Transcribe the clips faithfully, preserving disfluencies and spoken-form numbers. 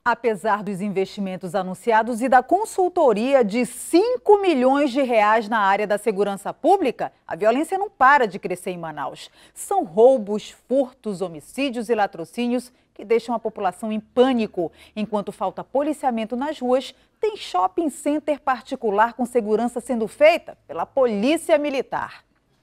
Apesar dos investimentos anunciados e da consultoria de cinco milhões de reais na área da segurança pública, a violência não para de crescer em Manaus. São roubos, furtos, homicídios e latrocínios que deixam a população em pânico. Enquanto falta policiamento nas ruas, tem shopping center particular com segurança sendo feita pela Polícia Militar.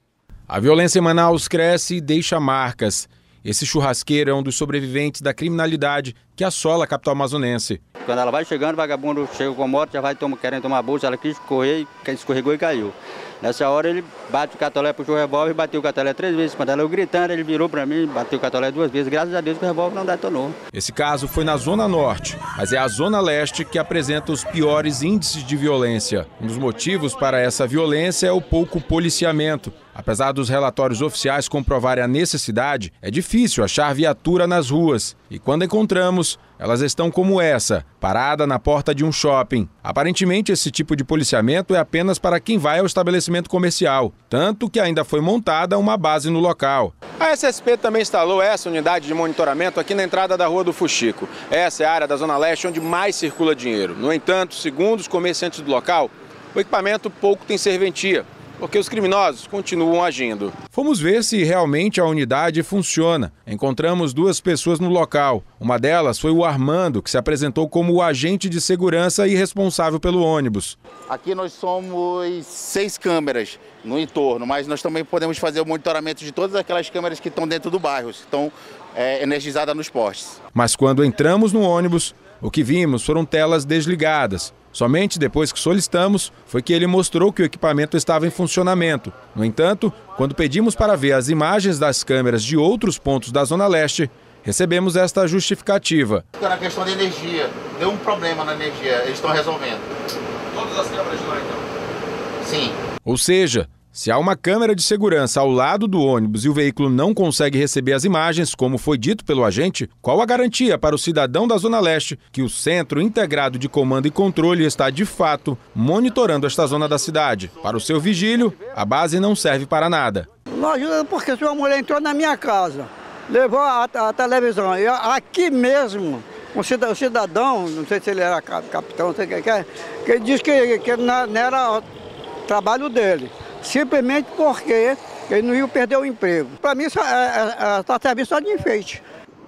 A violência em Manaus cresce e deixa marcas. Esse churrasqueiro é um dos sobreviventes da criminalidade que assola a capital amazonense. Quando ela vai chegando, o vagabundo chega com a moto, já vai tomar, querendo tomar a bolsa, ela quis correr, escorregou e caiu. Nessa hora ele bate o catolé, puxou o revólver e bateu o catolé três vezes. Quando ela eu gritando, ele virou para mim, bateu o catolé duas vezes. Graças a Deus que o revólver não detonou. Esse caso foi na Zona Norte, mas é a Zona Leste que apresenta os piores índices de violência. Um dos motivos para essa violência é o pouco policiamento. Apesar dos relatórios oficiais comprovarem a necessidade, é difícil achar viatura nas ruas. E quando encontramos, elas estão como essa, parada na porta de um shopping. Aparentemente, esse tipo de policiamento é apenas para quem vai ao estabelecimento comercial, tanto que ainda foi montada uma base no local. A S S P também instalou essa unidade de monitoramento aqui na entrada da Rua do Fuxico. Essa é a área da Zona Leste onde mais circula dinheiro. No entanto, segundo os comerciantes do local, o equipamento pouco tem serventia, porque os criminosos continuam agindo. Fomos ver se realmente a unidade funciona. Encontramos duas pessoas no local. Uma delas foi o Armando, que se apresentou como o agente de segurança e responsável pelo ônibus. Aqui nós somos seis câmeras no entorno, mas nós também podemos fazer o monitoramento de todas aquelas câmeras que estão dentro do bairro, que estão é, energizadas nos postes. Mas quando entramos no ônibus, o que vimos foram telas desligadas. Somente depois que solicitamos, foi que ele mostrou que o equipamento estava em funcionamento. No entanto, quando pedimos para ver as imagens das câmeras de outros pontos da Zona Leste, recebemos esta justificativa. Na questão de energia, deu um problema na energia, eles estão resolvendo. Todas as câmeras de lá, então? Sim. Ou seja, se há uma câmera de segurança ao lado do ônibus e o veículo não consegue receber as imagens, como foi dito pelo agente, qual a garantia para o cidadão da Zona Leste que o Centro Integrado de Comando e Controle está, de fato, monitorando esta zona da cidade? Para o seu vigílio, a base não serve para nada. Não ajuda porque se uma mulher entrou na minha casa, levou a, a televisão, e aqui mesmo, um cidadão, não sei se ele era capitão, não sei o que é, que ele disse que, que não era o trabalho dele. Simplesmente porque ele não ia perder o emprego. Para mim, está servindo só de enfeite.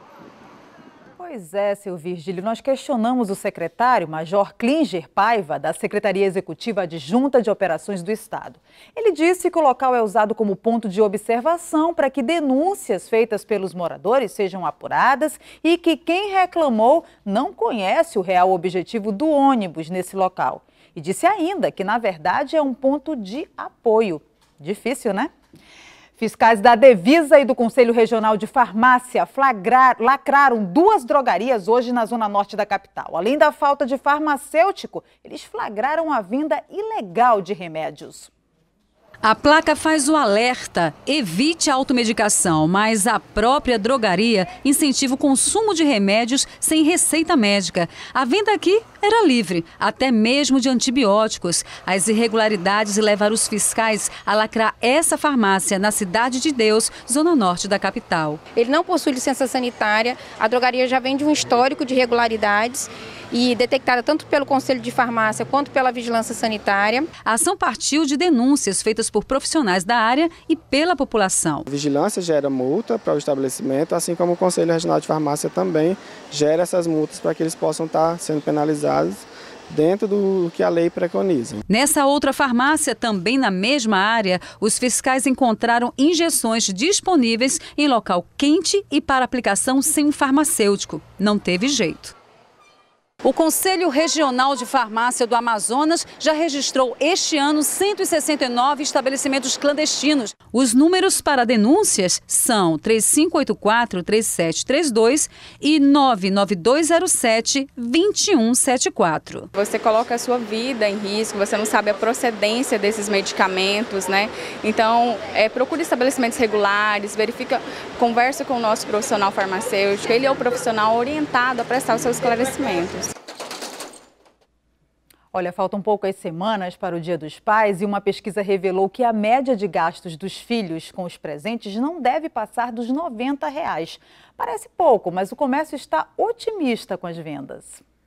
Pois é, seu Virgílio, nós questionamos o secretário, Major Klinger Paiva, da Secretaria Executiva Adjunta de Operações do Estado. Ele disse que o local é usado como ponto de observação para que denúncias feitas pelos moradores sejam apuradas e que quem reclamou não conhece o real objetivo do ônibus nesse local. E disse ainda que, na verdade, é um ponto de apoio. Difícil, né? Fiscais da Devisa e do Conselho Regional de Farmácia flagrar, lacraram duas drogarias hoje na zona norte da capital. Além da falta de farmacêutico, eles flagraram a venda ilegal de remédios. A placa faz o alerta, evite a automedicação, mas a própria drogaria incentiva o consumo de remédios sem receita médica. A venda aqui era livre, até mesmo de antibióticos. As irregularidades levaram os fiscais a lacrar essa farmácia na Cidade de Deus, zona norte da capital. Ele não possui licença sanitária, a drogaria já vem de um histórico de irregularidades e detectada tanto pelo Conselho de Farmácia quanto pela Vigilância Sanitária. A ação partiu de denúncias feitas por profissionais da área e pela população. A vigilância gera multa para o estabelecimento, assim como o Conselho Regional de Farmácia também gera essas multas para que eles possam estar sendo penalizados dentro do que a lei preconiza. Nessa outra farmácia, também na mesma área, os fiscais encontraram injeções disponíveis em local quente e para aplicação sem um farmacêutico. Não teve jeito. O Conselho Regional de Farmácia do Amazonas já registrou este ano cento e sessenta e nove estabelecimentos clandestinos. Os números para denúncias são três cinco oito quatro, três sete três dois e nove nove dois zero sete, dois um sete quatro. Você coloca a sua vida em risco, você não sabe a procedência desses medicamentos, né? Então, é, procure estabelecimentos regulares, verifica, conversa com o nosso profissional farmacêutico, ele é o profissional orientado a prestar os seus esclarecimentos. Olha, faltam poucas semanas para o Dia dos Pais e uma pesquisa revelou que a média de gastos dos filhos com os presentes não deve passar dos noventa reais. Parece pouco, mas o comércio está otimista com as vendas.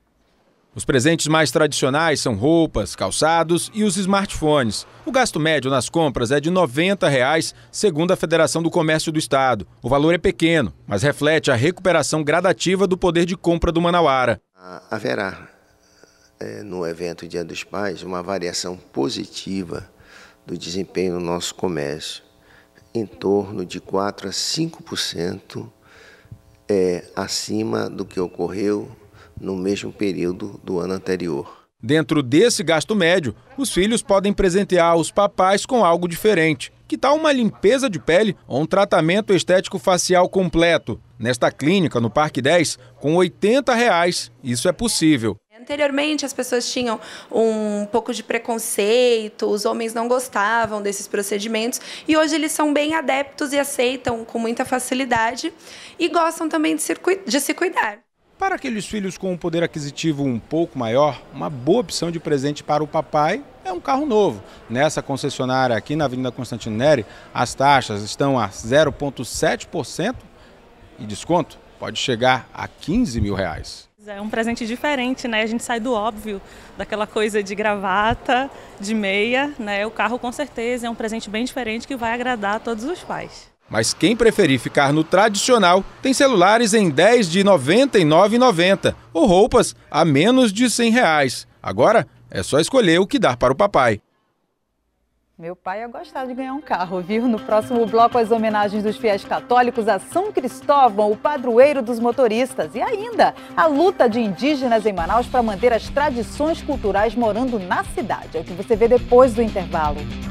Os presentes mais tradicionais são roupas, calçados e os smartphones. O gasto médio nas compras é de noventa reais, segundo a Federação do Comércio do Estado. O valor é pequeno, mas reflete a recuperação gradativa do poder de compra do manauara. Haverá, é, no evento Dia dos Pais, uma variação positiva do desempenho no nosso comércio, em torno de quatro a cinco por cento é, acima do que ocorreu no mesmo período do ano anterior. Dentro desse gasto médio, os filhos podem presentear os papais com algo diferente. Que tal uma limpeza de pele ou um tratamento estético facial completo? Nesta clínica, no Parque dez, com oitenta reais, isso é possível. Anteriormente, as pessoas tinham um pouco de preconceito, os homens não gostavam desses procedimentos e hoje eles são bem adeptos e aceitam com muita facilidade e gostam também de se, de se cuidar. Para aqueles filhos com um poder aquisitivo um pouco maior, uma boa opção de presente para o papai é um carro novo. Nessa concessionária aqui na Avenida Constantino Neri, as taxas estão a zero vírgula sete por cento e desconto pode chegar a quinze mil reais. É um presente diferente, né? A gente sai do óbvio, daquela coisa de gravata, de meia, né? O carro com certeza é um presente bem diferente que vai agradar a todos os pais. Mas quem preferir ficar no tradicional, tem celulares em dez de noventa e nove reais e noventa centavos ou roupas a menos de cem reais. Agora é só escolher o que dar para o papai. Meu pai ia gostar de ganhar um carro, viu? No próximo bloco, as homenagens dos fiéis católicos a São Cristóvão, o padroeiro dos motoristas. E ainda, a luta de indígenas em Manaus para manter as tradições culturais morando na cidade. É o que você vê depois do intervalo.